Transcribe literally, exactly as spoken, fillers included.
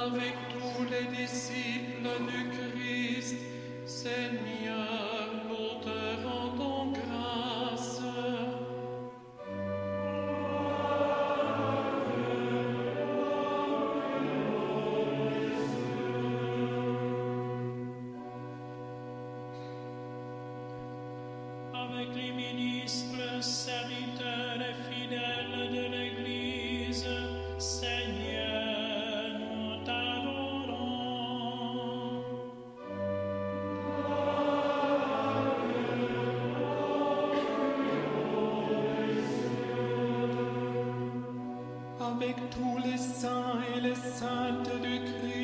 avec tous les disciples du Christ, Seigneur, nous te rendons grâce. Avec les ministres, serviteurs et fidèles de l'Église, Seigneur, nous t'adorons. Avec tous les saints et les saintes du Christ,